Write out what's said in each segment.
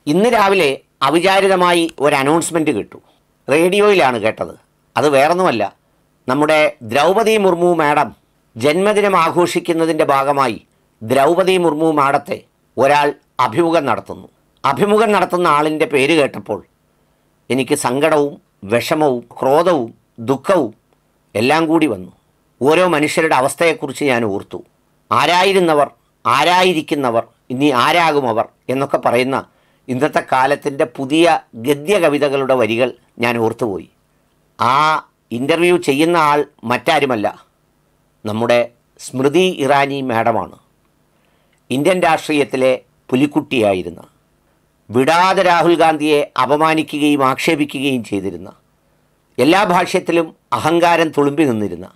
ഇന്ന് രാവിലെ അവിചാരിതമായി ഒരു അനൗൺസ്മെൻറ്റ് കേട്ടു. റേഡിയോയിലാണ് കേട്ടത്. അത് വേറൊന്നുമല്ല, നമ്മുടെ ദ്രൗപദി മുർമു മാഡം ജന്മദിനം ആഘോഷിക്കുന്നതിൻ്റെ ഭാഗമായി ദ്രൗപദി മുർമു മാഡത്തെ ഒരാൾ അഭിമുഖം നടത്തുന്നു. അഭിമുഖം നടത്തുന്ന ആളിൻ്റെ പേര് കേട്ടപ്പോൾ എനിക്ക് സങ്കടവും വിഷമവും ക്രോധവും ദുഃഖവും എല്ലാം കൂടി വന്നു. ഓരോ മനുഷ്യരുടെ അവസ്ഥയെക്കുറിച്ച് ഞാൻ ഓർത്തു. ആരായിരുന്നവർ, ആരായിരിക്കുന്നവർ, ഇനി ആരാകുമവർ എന്നൊക്കെ പറയുന്ന ഇന്നത്തെ കാലത്തിൻ്റെ പുതിയ ഗദ്യ കവിതകളുടെ വരികൾ ഞാൻ ഓർത്തുപോയി. ആ ഇൻ്റർവ്യൂ ചെയ്യുന്ന ആൾ മറ്റാരുമല്ല, നമ്മുടെ സ്മൃതി ഇറാനി മാഡമാണ്. ഇന്ത്യൻ രാഷ്ട്രീയത്തിലെ പുലിക്കുട്ടിയായിരുന്ന, വിടാതെ രാഹുൽ ഗാന്ധിയെ അപമാനിക്കുകയും ആക്ഷേപിക്കുകയും ചെയ്തിരുന്ന, എല്ലാ ഭാഷ്യത്തിലും അഹങ്കാരം തുളുമ്പി നിന്നിരുന്ന,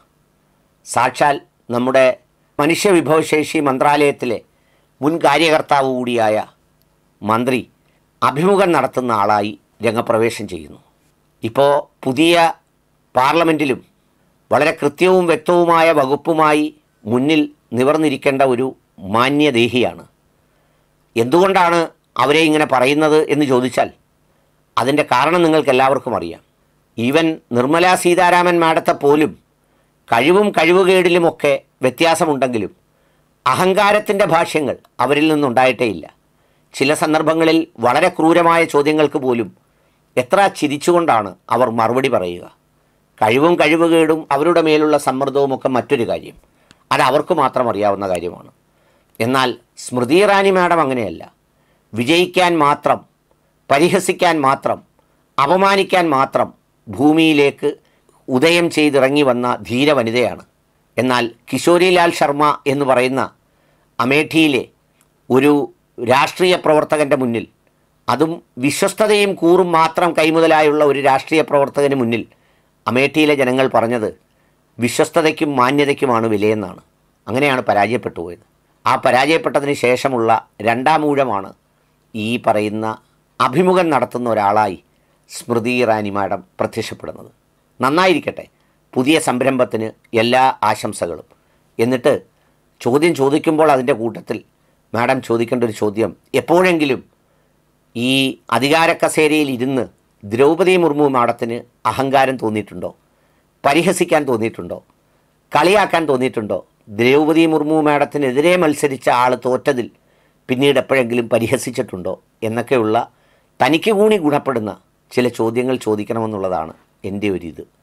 സാക്ഷാൽ നമ്മുടെ മനുഷ്യവിഭവശേഷി മന്ത്രാലയത്തിലെ മുൻ കാര്യകർത്താവ് കൂടിയായ മന്ത്രി അഭിമുഖം നടത്തുന്ന ആളായി രംഗപ്രവേശം ചെയ്യുന്നു. ഇപ്പോൾ പുതിയ പാർലമെൻറ്റിലും വളരെ കൃത്യവും വ്യക്തവുമായ വകുപ്പുമായി മുന്നിൽ നിവർന്നിരിക്കേണ്ട ഒരു മാന്യദേഹിയാണ്. എന്തുകൊണ്ടാണ് അവരെ ഇങ്ങനെ പറയുന്നത് എന്ന് ചോദിച്ചാൽ അതിൻ്റെ കാരണം നിങ്ങൾക്കെല്ലാവർക്കും അറിയാം. ഈവൻ നിർമ്മല സീതാരാമൻ മാഡത്തെ പോലും കഴിവും കഴിവുകേടിലുമൊക്കെ വ്യത്യാസമുണ്ടെങ്കിലും അഹങ്കാരത്തിൻ്റെ ഭാഷ്യങ്ങൾ അവരിൽ നിന്നുണ്ടായിട്ടേയില്ല. ചില സന്ദർഭങ്ങളിൽ വളരെ ക്രൂരമായ ചോദ്യങ്ങൾക്ക് പോലും എത്ര ചിരിച്ചുകൊണ്ടാണ് അവർ മറുപടി പറയുക. കഴിവും കഴിവുകേടും അവരുടെ മേലുള്ള സമ്മർദ്ദവുമൊക്കെ മറ്റൊരു കാര്യം, അത് അവർക്ക് മാത്രം അറിയാവുന്ന കാര്യമാണ്. എന്നാൽ സ്മൃതി ഇറാനി മാഡം അങ്ങനെയല്ല. വിജയിക്കാൻ മാത്രം, പരിഹസിക്കാൻ മാത്രം, അപമാനിക്കാൻ മാത്രം ഭൂമിയിലേക്ക് ഉദയം ചെയ്തിറങ്ങി വന്ന ധീര വനിതയാണ്. എന്നാൽ കിശോരിലാൽ ശർമ്മ എന്ന് പറയുന്ന അമേഠിയിലെ ഒരു രാഷ്ട്രീയ പ്രവർത്തകൻ്റെ മുന്നിൽ, അതും വിശ്വസ്തതയും കൂറും മാത്രം കൈമുതലായുള്ള ഒരു രാഷ്ട്രീയ പ്രവർത്തകന് മുന്നിൽ അമേഠിയിലെ ജനങ്ങൾ പറഞ്ഞത് വിശ്വസ്തതയ്ക്കും മാന്യതയ്ക്കുമാണ് വിലയെന്നാണ്. അങ്ങനെയാണ് പരാജയപ്പെട്ടു പോയത്. ആ പരാജയപ്പെട്ടതിന് ശേഷമുള്ള രണ്ടാം ഊഴമാണ് ഈ പറയുന്ന അഭിമുഖം നടത്തുന്ന ഒരാളായി സ്മൃതി ഇറാനി മാഡം പ്രത്യക്ഷപ്പെടുന്നത്. നന്നായിരിക്കട്ടെ, പുതിയ സംരംഭത്തിന് എല്ലാ ആശംസകളും. എന്നിട്ട് ചോദ്യം ചോദിക്കുമ്പോൾ അതിൻ്റെ കൂട്ടത്തിൽ മാഡം ചോദിക്കേണ്ട ഒരു ചോദ്യം, എപ്പോഴെങ്കിലും ഈ അധികാര കസേരയിൽ ഇരുന്ന് ദ്രൗപദി മുർമു മാഡത്തിന് അഹങ്കാരം തോന്നിയിട്ടുണ്ടോ? പരിഹസിക്കാൻ തോന്നിയിട്ടുണ്ടോ? കളിയാക്കാൻ തോന്നിയിട്ടുണ്ടോ? ദ്രൗപദി മുർമു മാഡത്തിനെതിരെ മത്സരിച്ച ആൾ തോറ്റതിൽ പിന്നീട് എപ്പോഴെങ്കിലും പരിഹസിച്ചിട്ടുണ്ടോ എന്നൊക്കെയുള്ള തനിക്ക് കൂടി ഗുണപ്പെടുന്ന ചില ചോദ്യങ്ങൾ ചോദിക്കണമെന്നുള്ളതാണ് എൻ്റെ ഒരിത്.